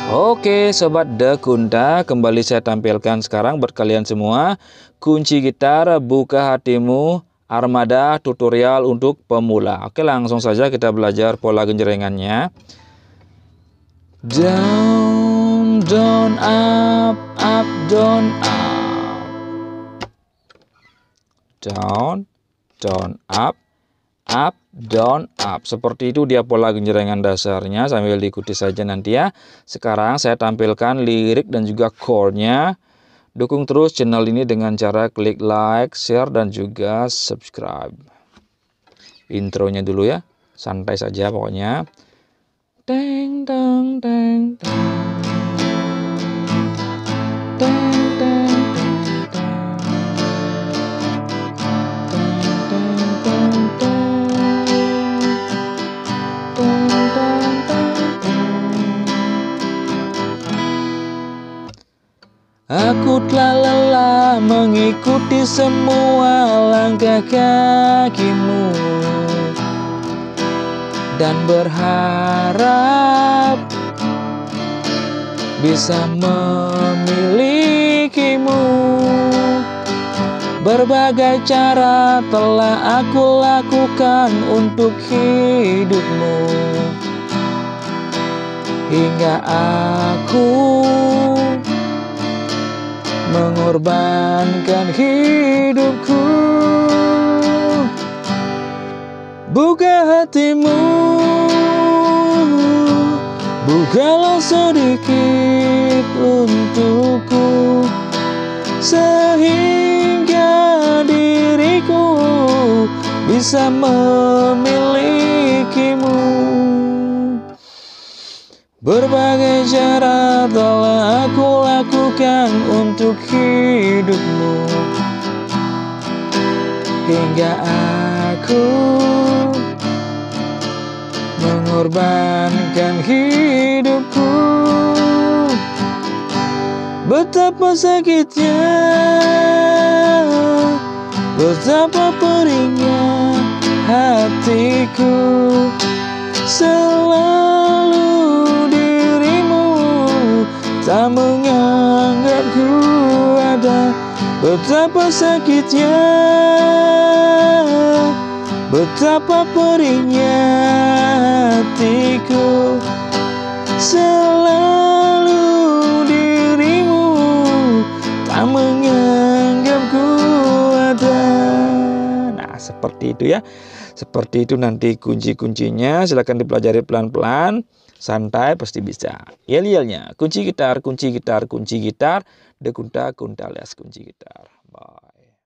Oke Sobat Dekunta, kembali saya tampilkan sekarang buat kalian semua kunci gitar buka hatimu armada tutorial untuk pemula. Oke, langsung saja kita belajar pola genjrengannya. Down, down, up, down, up. Down, down, up, down, up. Seperti itu dia pola genjrengan dasarnya, sambil diikuti saja nanti ya. Sekarang saya tampilkan lirik dan juga chordnya. Dukung terus channel ini dengan cara klik like, share, dan juga subscribe. Intronya dulu ya, santai saja pokoknya. Teng teng teng teng. Teng teng teng teng. Aku telah lelah mengikuti semua langkah kakimu dan berharap bisa memilikimu. Berbagai cara telah aku lakukan untuk hidupmu, hingga aku mengorbankan hidupku. Buka hatimu, bukalah sedikit untukku, sehingga diriku bisa memilikimu. Berbagai cara telah aku lakukan untuk hidupmu, hingga aku mengorbankan hidupku. Betapa sakitnya, betapa perihnya hatiku, selalu dirimu tak menganggapku ada. Betapa sakitnya, betapa perihnya hatiku, selalu dirimu tak menganggapku ada. Nah, seperti itu ya. Seperti itu nanti kunci-kuncinya. Silahkan dipelajari pelan-pelan. Santai, pasti bisa. Yel-yelnya. Kunci gitar, kunci gitar, kunci gitar. Dekunta, kunta alias kunci gitar. Bye.